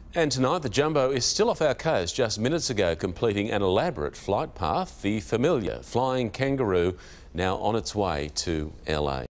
And tonight, the Jumbo is still off our coast, just minutes ago completing an elaborate flight path. The familiar flying kangaroo now on its way to LA.